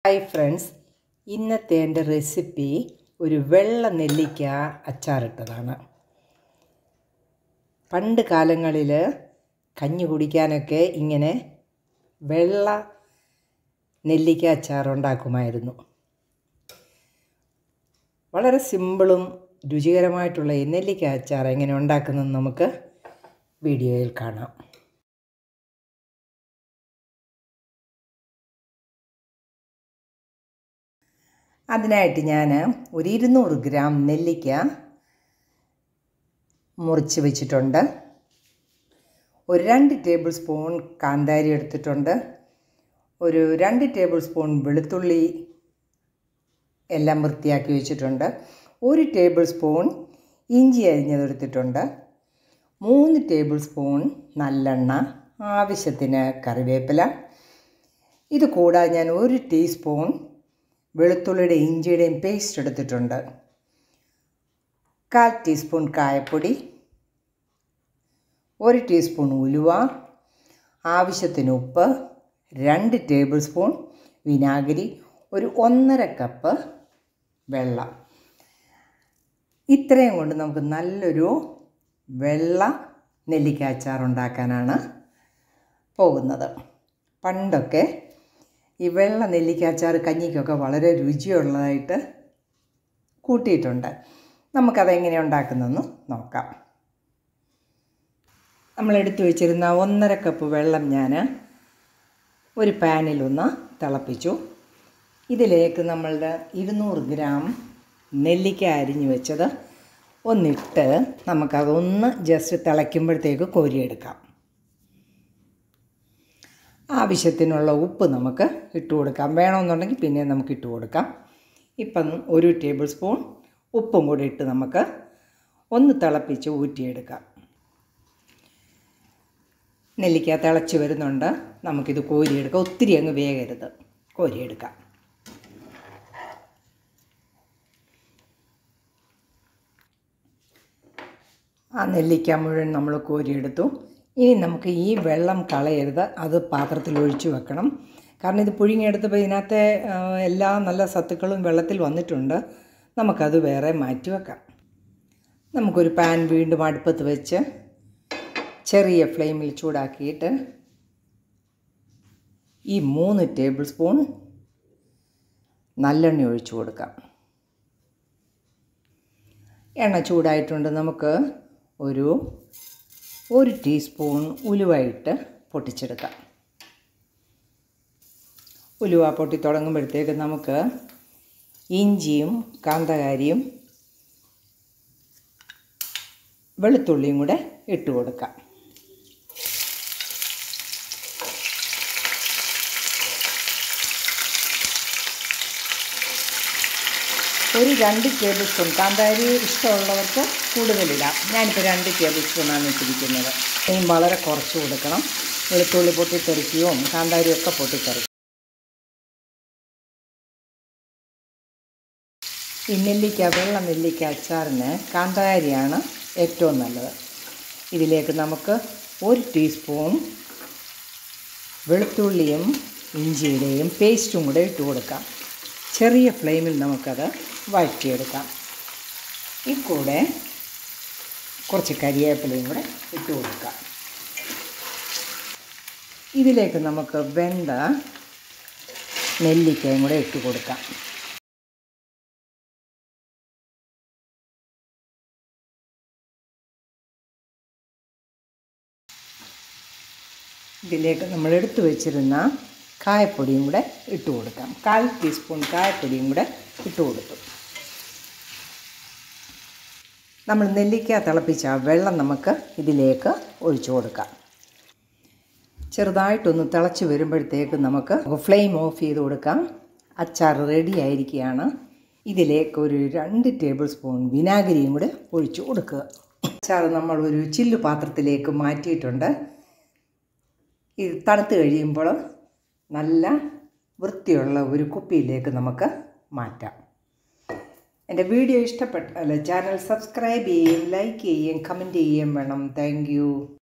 Hi friends, ഇന്നത്തെ എൻ്റെ recipe ഒരു വെള്ള നെല്ലിക്ക അച്ചാറിട്ടതാണ്. പണ്ട് കാലങ്ങളിൽ കഞ്ഞി കുടിക്കാനൊക്കെ ഇങ്ങനെ വെള്ള നെല്ലിക്ക അച്ചാർ ഉണ്ടാക്കുമായിരുന്നു. വളരെ സിമ്പിളും രുചികരമായിട്ടുള്ള ഈ നെല്ലിക്ക അച്ചാർ എങ്ങനെ ഉണ്ടാക്കുന്നതെന്ന് നമുക്ക് വീഡിയോയിൽ കാണാം. അതിനായിട്ട് ഞാൻ ഒരു 200 ഗ്രാം നെല്ലിക്ക മുറിച്ച് വെച്ചിട്ടുണ്ട്. ഒരു 2 ടേബിൾ സ്പൂൺ കാന്താരി എടുത്തിട്ടുണ്ട്. ഒരു 2 ടേബിൾ സ്പൂൺ വെളുത്തുള്ളി എല്ലാം വൃത്തിയാക്കി വെച്ചിട്ടുണ്ട്. 1 ടേബിൾ സ്പൂൺ ഇഞ്ചി അരിഞ്ഞതെടുത്തിട്ടുണ്ട്. 3 ടേബിൾ സ്പൂൺ നല്ലെണ്ണ, ആവശ്യത്തിന് കറിവേപ്പില. ഇത് കൂടാതെ ഞാൻ 1 ടീസ്പൂൺ വെളുത്തുള്ളിയുടെ ഇഞ്ചിയുടെയും പേസ്റ്റ് എടുത്തിട്ടുണ്ട്. 1/4 ടീസ്പൂൺ കായപ്പൊടി, 1 ടീസ്പൂൺ ഉലുവ, ആവശ്യത്തിന് ഉപ്പ്, 2 ടേബിൾ സ്പൂൺ വിനാഗിരി, ഒരു 1.5 കപ്പ് വെള്ളം. ഇത്രയും കൊണ്ട് നമുക്ക് നല്ലൊരു വെള്ള നെല്ലിക്ക അച്ചാർ ഉണ്ടാക്കാനാണ് പോകുന്നത്. പണ്ടൊക്കെ ഈ വെള്ള നെല്ലിക്ക അച്ചാർ കഞ്ഞിക്കൊക്കെ വളരെ രുചിയുള്ളതായിട്ട് കൂട്ടിയിട്ടുണ്ട്. നമുക്കതെങ്ങനെ ഉണ്ടാക്കുന്നതെന്ന് നോക്കാം. നമ്മളെടുത്തു വെച്ചിരുന്ന 1.5 കപ്പ് വെള്ളം ഞാൻ ഒരു പാനിലൊന്ന് തിളപ്പിച്ചു. ഇതിലേക്ക് നമ്മളുടെ 200 ഗ്രാം നെല്ലിക്ക അരിഞ്ഞു വെച്ചത് ഒന്നിട്ട് നമുക്കതൊന്ന് ജസ്റ്റ് തിളയ്ക്കുമ്പോഴത്തേക്ക് കോരിയെടുക്കാം. ആവശ്യത്തിനുള്ള ഉപ്പ് നമുക്ക് ഇട്ട് കൊടുക്കാം. വേണമെന്നുണ്ടെങ്കിൽ പിന്നെ നമുക്ക് ഇട്ട് കൊടുക്കാം. ഇപ്പം 1 ടേബിൾ സ്പൂൺ ഉപ്പും കൂടി ഇട്ട് നമുക്ക് ഒന്ന് തിളപ്പിച്ച് ഊറ്റിയെടുക്കാം. നെല്ലിക്ക തിളച്ച് വരുന്നുണ്ട്. നമുക്കിത് കോരിയെടുക്കാം. ഒത്തിരി അങ്ങ് വേഗരുത്, കോരിയെടുക്കാം. ആ നെല്ലിക്ക മുഴുവൻ നമ്മൾ കോരിയെടുത്തു. ഇനി നമുക്ക് ഈ വെള്ളം കളയരുത്, അത് പാത്രത്തിൽ ഒഴിച്ചു വെക്കണം. കാരണം ഇത് പുഴുങ്ങിയെടുത്തപ്പോൾ ഇതിനകത്തെ എല്ലാ നല്ല സത്തുക്കളും വെള്ളത്തിൽ വന്നിട്ടുണ്ട്. നമുക്കത് വേറെ മാറ്റി വെക്കാം. നമുക്കൊരു പാൻ വീണ്ടും അടുപ്പത്ത് വെച്ച് ചെറിയ ഫ്ലെയിമിൽ ചൂടാക്കിയിട്ട് ഈ 3 ടേബിൾ സ്പൂൺ നല്ലെണ്ണ ഒഴിച്ചു കൊടുക്കാം. എണ്ണ ചൂടായിട്ടുണ്ട്. നമുക്ക് ഒരു ടീസ്പൂൺ ഉലുവ ഇട്ട് പൊട്ടിച്ചെടുക്കാം. ഉലുവ പൊട്ടി തുടങ്ങുമ്പോഴത്തേക്ക് നമുക്ക് ഇഞ്ചിയും കാന്താരിയും വെളുത്തുള്ളിയും കൂടെ ഇട്ട് കൊടുക്കാം. ഒരു 2 ടേബിൾ സ്പൂൺ കാന്താരി ഇഷ്ടമുള്ളവർക്ക് കൂടുതലിടാം. ഞാനിപ്പോൾ 2 ടേബിൾ സ്പൂണാണ് ഇട്ടിരിക്കുന്നത്. ഇനി വളരെ കുറച്ച് കൊടുക്കണം. വെളുത്തുള്ളി പൊട്ടിത്തെറിക്കുകയും കാന്താരിയൊക്കെ പൊട്ടിത്തെറിക്കും. ഈ വെള്ള നെല്ലിക്ക അച്ചാറിന് കാന്താരിയാണ് ഏറ്റവും നല്ലത്. ഇതിലേക്ക് നമുക്ക് 1 ടീസ്പൂൺ വെളുത്തുള്ളിയും ഇഞ്ചിയുടെയും പേസ്റ്റും കൂടെ ഇട്ട് കൊടുക്കാം. ചെറിയ ഫ്ലെയിമിൽ നമുക്കത് വഴറ്റിയെടുക്കാം. ഈ കൂടെ കുറച്ച് കരിവേപ്പിലയും കൂടെ ഇട്ട് കൊടുക്കാം. ഇതിലേക്ക് നമുക്ക് വെന്ത നെല്ലിക്കയും കൂടെ ഇട്ട് കൊടുക്കാം. ഇതിലേക്ക് നമ്മൾ എടുത്തു വെച്ചിരുന്ന കായപ്പൊടിയും കൂടെ ഇട്ട് കൊടുക്കാം. 1/4 ടീസ്പൂൺ കായപ്പൊടിയും കൂടെ ഇട്ട് കൊടുത്തു. നമ്മൾ നെല്ലിക്ക തിളപ്പിച്ച വെള്ളം നമുക്ക് ഇതിലേക്ക് ഒഴിച്ചു കൊടുക്കാം. ചെറുതായിട്ടൊന്ന് തിളച്ച് വരുമ്പോഴത്തേക്ക് നമുക്ക് ഫ്ലെയിം ഓഫ് ചെയ്ത് കൊടുക്കാം. അച്ചാർ റെഡി ആയിരിക്കുകയാണ്. ഇതിലേക്ക് ഒരു 2 ടേബിൾ സ്പൂൺ വിനാഗിരിയും കൂടെ ഒഴിച്ചു കൊടുക്കുക. അച്ചാർ നമ്മൾ ഒരു ചില്ലു പാത്രത്തിലേക്ക് മാറ്റിയിട്ടുണ്ട്. ഇത് തണുത്ത് കഴിയുമ്പോൾ നല്ല വൃത്തിയുള്ള ഒരു കുപ്പിയിലേക്ക് നമുക്ക് മാറ്റാം. എൻ്റെ വീഡിയോ ഇഷ്ടപ്പെട്ടാൽ ചാനൽ സബ്സ്ക്രൈബ് ചെയ്യുകയും ലൈക്ക് ചെയ്യുകയും കമൻറ്റ് ചെയ്യുകയും വേണം. Thank U.